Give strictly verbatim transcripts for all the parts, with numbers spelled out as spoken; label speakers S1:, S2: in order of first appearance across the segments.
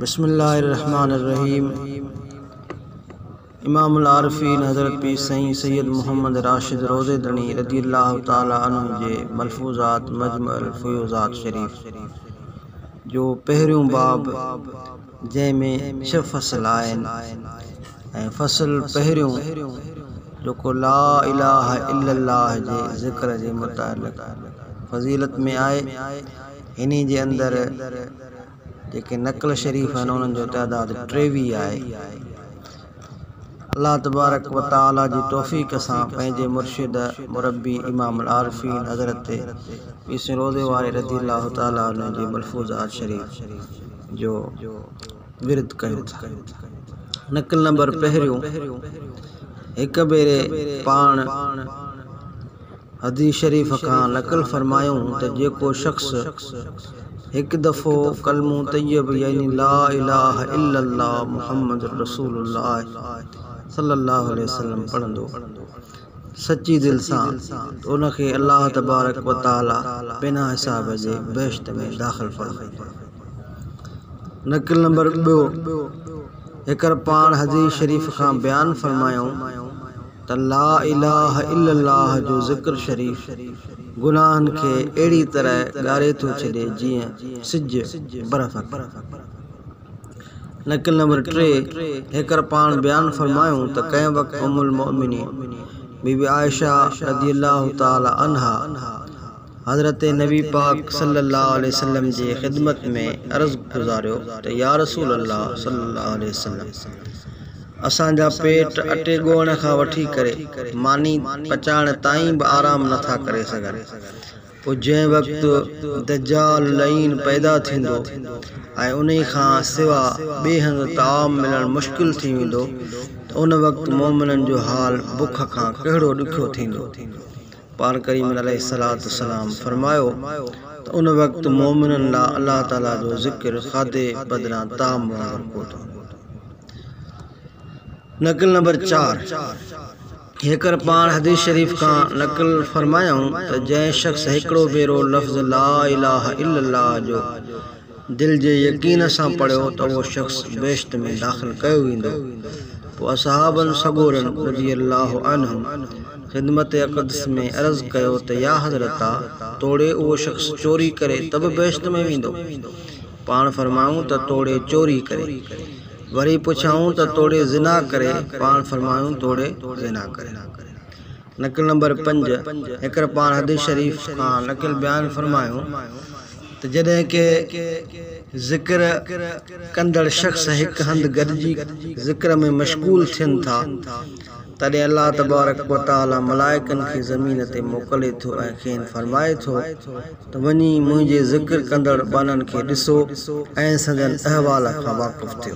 S1: बिस्मिल्लाहिर्रहमानिर्रहीम। इमामुल आरिफीन हज़रत पीर सईं सैयद मोहम्मद राशिद रोज़ेदणी रज़ियल्लाहु ताला अन्हु जे मलफूज़ात मजमुअल फ़ुयूज़ात शरीफ़ जो पहिरियों बाब जंहिंमें छह फ़सल आहिनि ऐं फ़सल पहिरियों जेको ला इलाहा इल्लल्लाह जे ज़िक्र जे मुतालिक़ फ़ज़ीलत में आहे। इन्ही जे अंदरि जेके नक़ल शरीफ़ आहिनि उन्हनि जो तइदाद टेवीह आहे। अल्लाह तबारक व तआला जी तौफ़ीक़ सां पंहिंजे मुर्शिद मुरब्बी इमामुल आरिफीन हज़रत पीर सईं रोज़े वारे रज़ियल्लाहु ताला अन्हु जे मलफूज़ात शरीफ़ जो विर्द कयूं था। नक़ल नंबर पहिरियों, हिक भेरे पाण हदीस शरीफ़ खां नक़ल फ़रमायूं त जेको शख़्स एक दफ़ो कलमो तय्यब यानी ला इलाहा इल्लल्लाह मुहम्मदुर रसूलुल्लाह सल्लल्लाहु अलैहि वसल्लम पढ़ंदो सच्ची दिल सां तो उनखे अल्लाह तबारक व तआला बिना हिसाब जे बहिश्त में दाख़िल फरमाईंदो। नक़ल नंबर ॿियो, हिकर पाण हदीस शरीफ़ खां बयान फरमायूं त ला इलाहा इल्लल्लाह जो ज़िक्र शरीफ़ गुनाहन के एड़ी तरह गारे तो छे जियां सिज बर्फ़। नक़ल नंबर टे, हेकर पाण बयान फरमायूं त कंहिं वक़्त उम्मुल मोमिनीन बीबी आयशा रज़ियल्लाहु ताला अन्हा हज़रत नबी पाक सल्लल्लाहु अलैहि वसल्लम जी ख़िदमत में अर्ज़ गुज़ारियो त या रसूल अल्लाह सल्लल्लाहु अलैहि वसल्लम असांजा पेट अटे ॻोहण खां वठी करे मानी पचाइण ताईं बि आराम नथा करे सघनि। पोइ जंहिं वक़्तु दज्जाल लईन पैदा थींदो ऐं उन खां सिवा ॿिए हंधि ताम मिलणु मुश्किल थी वेंदो त उन वक़्तु मोमिननि जो हाल बुख खां कहिड़ो ॾुखियो थींदो। पाण करीम अलैहिस्सलातु वस्सलाम फरमायो त उन वक़्तु मोमिननि लाइ अल्लाह ताला जो ज़िक्र खाधे बदिरां ताम वांगुरु कोठो। नक़ल नंबर चार, हेकर पाण हदीस शरीफ़ खां नक़ल फरमायूं त जंहिं शख़्स हिकिड़ो भेरो लफ़्ज़ ला इलाहा इल्लल्लाह जो दिल जे यकीन सां पढ़ियो त उहो शख़्स बेश्त में दाख़िल कयो वेंदो। पोइ असहाबन सगोरन रज़ियल्लाहु अन्हुम ख़िदमत अक़दस में अर्ज़ कयो त या हज़रता तोड़े उहो शख़्स चोरी करे त बि बेश्त में वेंदो। पाण फरमायूं त तोड़े चोरी करे। वरी पुछाऊं त तोड़े ज़िना करे। पाण फरमायूं तोड़े ज़िना करे। नक़ल नंबर पंज, हिकर पाण हदीस शरीफ़ खां नक़ल बयान फरमायूं त जॾहिं के ज़िक्र कंदड़ शख़्स हिकु हंधि गॾिजी ज़िक्र में मशगूल थियनि था तॾहिं अल्लाह तबारक व तआला मलाइकनि खे ज़मीन ते मोकिले थो ऐं खेनि फरमाए थो त वञी मुंहिंजे ज़िक्र कंदड़ बाननि खे ॾिसो ऐं संदन अहवाल खां वाक़ुफ़ थियो।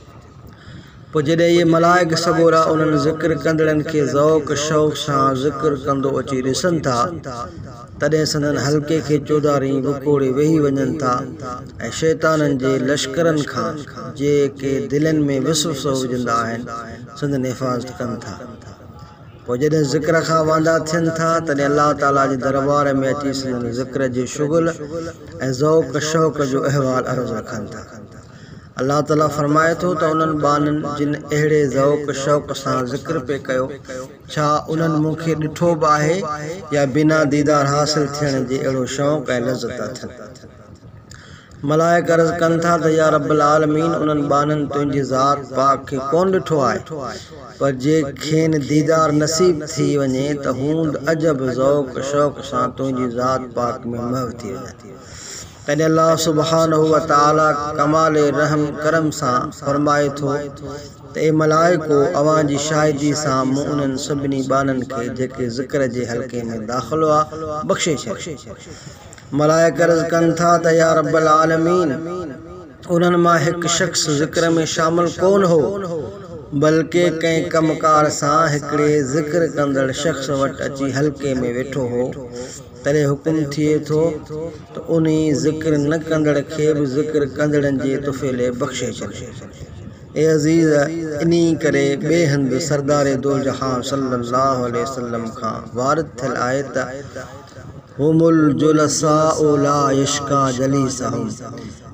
S1: पोइ जॾहिं इहे मलाइक सगोरा उन्हनि ज़िक्र कंदड़नि खे ज़ौक़ शौक़ सां ज़िक्र कंदो अची ॾिसनि था तॾहिं संदन हल्के खे चौधारी विकोड़े वेही वञनि था ऐं शैताननि जे लश्करनि खां जेके दिलनि में विसवसो विझंदा आहिनि संदन हिफ़ाज़त कनि था। पोइ जॾहिं ज़िक्र खां वांदा थियनि था तॾहिं अल्लाह ताला जे दरबार में अची संदन ज़िक्र जे शुग़ुल ऐं ज़ौक़ शौक़ जो अहवाल अर्ज़ रखनि था। अल्लाह ताला फरमाए थो त उन्हनि बाननि जिन अहिड़े ज़ौक़ शौक़ सां ज़िक्र पे कयो छा उन्हनि मूंखे ॾिठो बि आहे या बिना दीदार हासिल थियण जे अहिड़ो शौक़ ऐं लज़्ज़त अथनि। मलाइक अर्ज़ कनि था त या रब्बुल आलमीन उन्हनि बाननि तुंहिंजी ज़ात पाक खे कोन ॾिठो आहे पर जे खेनि दीदार नसीब थी वञे त हूंद अजब ज़ौक़ शौक़ सां तुंहिंजी ज़ात पाक में महव थी वञे। तॾहिं अल्लाह सुब्हानहु व तआला कमाल रहम करम सां फरमाए थो त ए मलाइको अवां जी शाहिदी सां मूं उन्हनि सभिनी बाननि खे जेके ज़िक्र जे हल्के में दाख़िल हुआ बख़्शे छॾियो। मलाइक अर्ज़ कनि था त या रब्बुल आलमीन उन्हनि मां हिकु शख़्स ज़िक्र में शामिल कोन हो बल्कि कंहिं कमकार सां हिकिड़े ज़िक्र कंदड़ शख़्स वटि अची हल्के में वेठो हो तॾहिं हुकुम थिए थो त उन ज़िक्र न कंदड़ खे बि ज़िक्र कंदड़नि जे तुफ़ैले बख़्शे छॾे। ए अज़ीज़, इन्ही करे ॿिए हंधि सरदार दो जहां सल्लल्लाहु अलैहि वसल्लम खां वारिद थियल आहे त हुमुल जुलसाउ ला यश्का जलीसहुम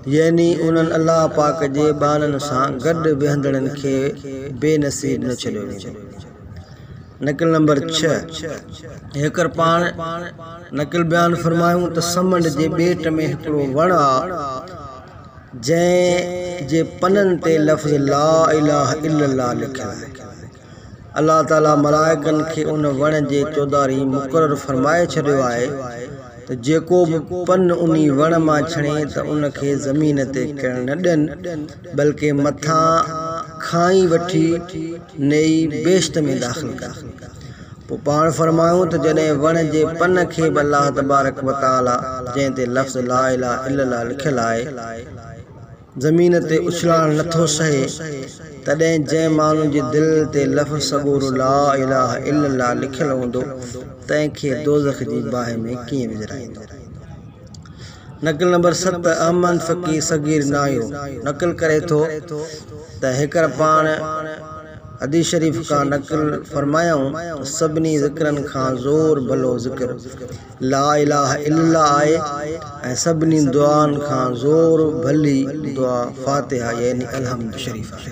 S1: यानी उन्हनि अल्लाह पाक जे बाननि सां गॾु वेहंदड़नि खे बेनसीब न छॾियो वेंदो। नक़ल नंबर छह हेकर पाण नक़ल बयान फरमायूं त समंड जे ॿेट में हिकिड़ो वण आहे जंहिं जे पननि ते लफ़्ज़ ला इलाहा इल्लल्लाह लिखियलु आहे। अल्लाह ताला मलाइकनि खे उन वण जे चौधारी मुक़ररु फरमाए छॾियो आहे त जेको बि पन उन वण मां छणे त उनखे ज़मीन ते किरण न ॾियनि बल्कि मथां खाई वठी नई बेश्त में दाख़िल कनि। पोइ पाण फरमायूं त जॾहिं वण जे पन खे बि अल्लाह तबारक व तआला जंहिं ते लफ़्ज़ ला इलाहा इल्लल्लाह लिखियलु आहे ज़मीन ते उछलाइण नथो सहे, तॾहिं जंहिं माण्हू जे दिलि ते लफ़्ज़ सबूर ला इलाहा इल्लल्लाह लिखियलु हूंदो तंहिंखे दोज़ख जी बाहि में कीअं विझराईंदो। नक़ल नंबर सत अहमद फ़कीर सगीर नायो नक़ल करे थो त हेकर पाण हदीस शरीफ़ का नक़ल फरमायूं सभिनी ज़िक्रनि खां ज़ोर भलो ज़िक्र ला इलाहा इल्लल्लाह आहे ऐं सभिनी दुआनि खां ज़ोर भली दुआ फ़ातिहा यानी अलहम्द शरीफ़ आहे।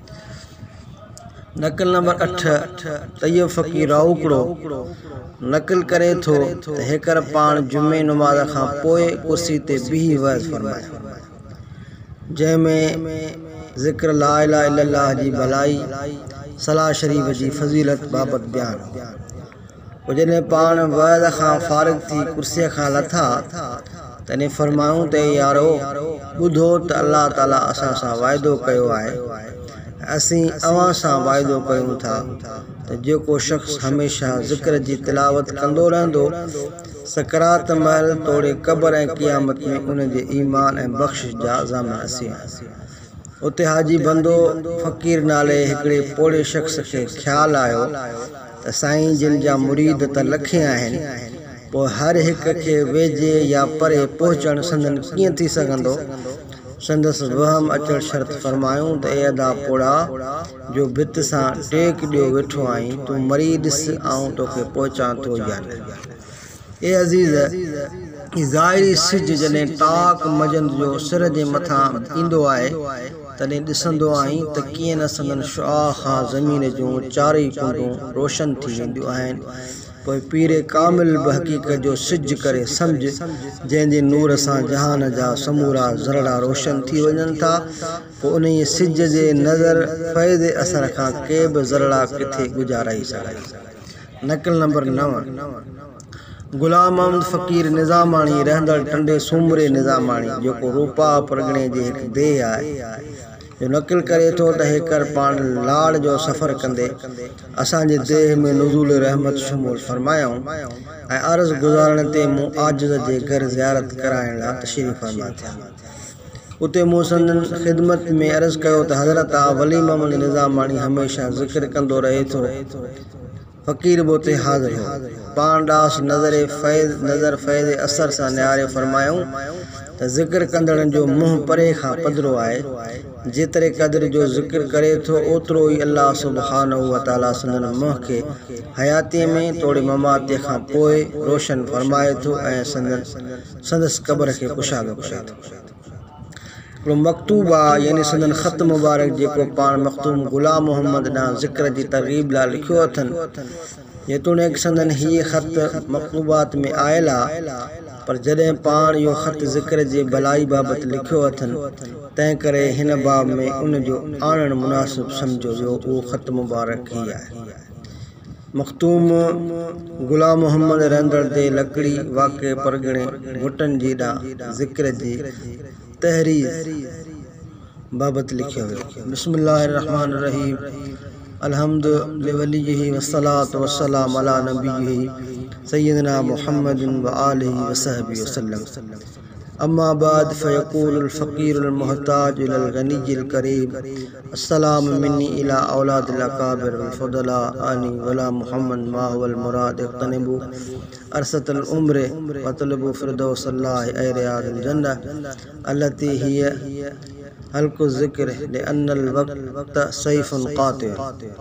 S1: नक़ल नंबर अठ तैयब फ़कीर राउकड़ो नक़ल करे थो त हेकर पाण जुमे नमाज़ खां पोइ कुर्सी ते बीही वज़ फरमायो जंहिंमें ज़िक्र ला इलाहा इल्लल्लाह जी भलाई सलाह शरीफ़ जी फ़ज़ीलत बाबत बयान। पोइ जॾहिं पाण वज़ खां फ़ारिग़ थी कुर्सीअ खां लथा तॾहिं फरमायूं त यारो ॿुधो त अल्लाह ताला असां सां वाइदो कयो आहे, असीं अव्हां सां वाइदो कयूं था त जेको शख़्स हमेशह ज़िक्र जी तिलावत कंदो रहंदो सकरात महल तोड़े क़ब्र ऐं क़यामत में उन जे ईमान ऐं बख़्शिश जा ज़ामन असीं। उते हाजी बंदो फ़कीर नाले हिकिड़े पोड़े शख़्स खे ख़्यालु आयो त साईं जिन जा मुरीद त लखे आहिनि, पोइ हर हिक खे वेझे या परे पहुचणु संदन कीअं थी सघंदो। संदसि वहम अचणु शर्त फरमायूं त ए अदा पोड़ा जो भित सां टेक ॾियो वेठो आहीं, तूं मरी ॾिस ऐं तोखे पहुचां थो या न। ए अज़ीज़ ज़ाहिरी सिज जॾहिं टाक मजंद जो सिर जे मथां ईंदो आहे तॾहिं ॾिसंदो आहीं त कीअं न संदन शुआ खां ज़मीन जूं चारई कुंडूं रोशन थी वेंदियूं आहिनि। पोइ पीरे कामिल बि हक़ीक़त जो सिज करे सम्झ जंहिंजे नूर सां जहान जा समूरा ज़रड़ा रोशन थी वञनि था। पोइ उन सिज जे नज़र फ़ैज़ असर खां के बि ज़रड़ा किथे गुज़ाराई सघे। नक़ल नंबर नव गुलाम अहमद फ़कीर निज़ामाणी रहंदड़ टंडे सूमरे निज़ामाणी जेको रूपा परगणे जे हिकु देह आहे जो नक़ल करे थो त हेकर पाण लाड़ जो सफ़र कंदे असांजे देह में नुज़ूल रहमत शुमूल फरमायूं ऐं अर्ज़ गुज़ारण ते मूं आजिज़ जे घर ज़ियारत कराइण लाइ तशरीफ़ फरमा थिया। उते मूं संदन ख़िदमत में अर्ज़ कयो त हज़रत आ वली मोहम्मद निज़ामाणी हमेशह ज़िक्र कंदो रहे थो। फ़कीर बि उते हाज़िर हो। पाण ॾास नज़र फ़ैज़ नज़र फ़ैज़ असर सां निहारे फरमायूं त ज़िक्र कंदड़नि जो मुंहुं परे खां पधिरो आहे, जेतिरे क़द्र जो ज़िक्र करे थो ओतिरो ई अल्लाह सुब्हानहू व तआला संदन मुंहुं खे हयातीअ में तोड़े ममातीअ खां पोइ रोशन फरमाए थो ऐं संदन संदसि क़ब्र खे कुशाद करे थो। हिकिड़ो मकतूब आहे यानी संदन ख़त मुबारक जेको पाण मख़तूम ग़ुलाम मोहम्मद ॾांहुं ज़िक्र जी तरग़ीब लाइ लिखियो अथनि। जेतोणीकि संदन हीअ ख़त मकतूबात में आयल आहे, पर जॾहिं पाण इहो ख़त ज़िक्र जे भलाई बाबति लिखियो अथनि तंहिं करे हिन बाब में उन जो आणणु मुनासिब सम्झो वियो। उहो ख़त मुबारक ई आहे। मख़तूम ग़ुलाम मोहम्मद रहंदड़ ते लकड़ी वाक़े परगिणे घुटनि जी ॾांहुं ज़िक्र जी तहरीर बाबति लिखियो वियो। बिस्मिल्लाहिर रहमानिर रहीम अलहम्दु लिवलिही वस्सलातु वस्सलाम अला नबीही सय्यदना मुहम्मदिन व आलिही व सहबिही वसल्लम। अम्मा बाद फ़यक़ूलुल फ़क़ीरुल मुहताज इलल गनिय्यिल करीम अस्सलामु मिन्नी इला औलादिल अकाबिर वल फ़ुदला आनी वला मुहम्मद मा हुवल मुराद इक़्तनिबू अरसतल उम्र वतलबू फ़िरदौसल्लाह ऐ रियादिल जन्नह अल्लती हिय हल्कु ज़िक्र लिअन्नल वक़्त सैफ़ुन क़ातिअ।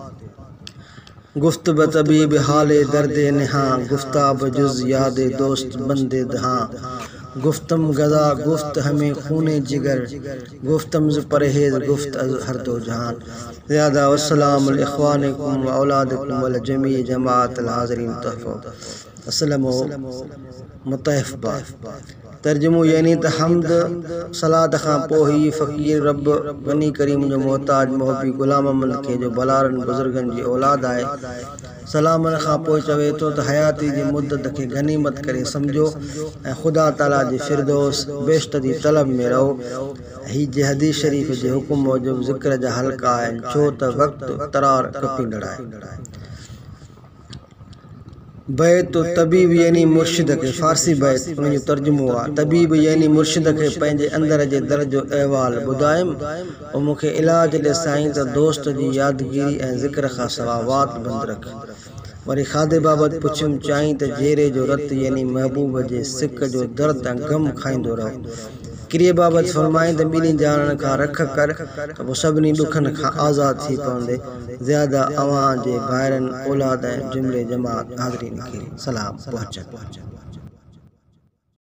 S1: गुफ्त ब तबीब हाले दर्द निहा गुफ्ताब जुज़ याद दोस्त बंदे दहाँ गुफ्तम गज़ा गुफ्त हमें खूने जिगर, गुफ्तम ज़ परहेज़ गुफ्त अज़ हर दो जहान। ज़्यादा वस्सलाम अल इख़वानिकुम व औलादिकुम व जमी जमाअत अल हाज़रीन तहफ़ो अस्सलामु मुतहफ़्फ़ा। तर्जुमो यानी त हम्द सलात खां पोइ ही फ़कीर रब गनी करीम जो मोहताज मोहबी ग़ुलाम अमल खे जो बलारन बुज़ुर्गन जी औलाद आहे सलामन खां पोइ चवे थो त हयाती जी मुद्दत खे गनीमत करे सम्झो ऐं ख़ुदा ताला जी फ़िरदौस बेश्त जी तलब में रहो। हीअ जे हदीस शरीफ़ जे हुकुम मूजिब ज़िक्र जा हल्का आहिनि छो त वक़्तु तरार कपींदड़ आहे। बैत तबीब यानी मुर्शिद के फ़ारसी बैत उन जो तर्जुमो आहे। तबीब यानी मुर्शिद के पंहिंजे अंदर जे दर्जो अहवाल ॿुधायमि ऐं मूंखे इलाज ॾे साईं त दोस्त जी यादगिरी ऐं ज़िक्र खां सवा वात बंदि रख। वरी खाधे बाबति पुछियुमि चाई त जेरे जो रत यानी महबूब जे सिक जो दर्द ऐं गम खाईंदो रहो। क्रिया बाबति फरमाई त ॿिन्ही जाननि खां रख कर त पोइ सभिनी ॾुखनि खां आज़ादु थी पवंदे। ज़्यादा अव्हां जे भाइरनि औलाद ऐं जुमिले जमात हाज़रीन खे सलाम पहुचनि।